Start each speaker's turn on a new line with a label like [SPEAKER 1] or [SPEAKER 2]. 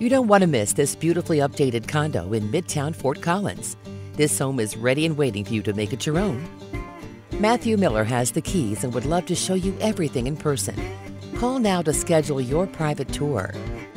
[SPEAKER 1] You don't want to miss this beautifully updated condo in Midtown Fort Collins. This home is ready and waiting for you to make it your own. Matthew Miller has the keys and would love to show you everything in person. Call now to schedule your private tour.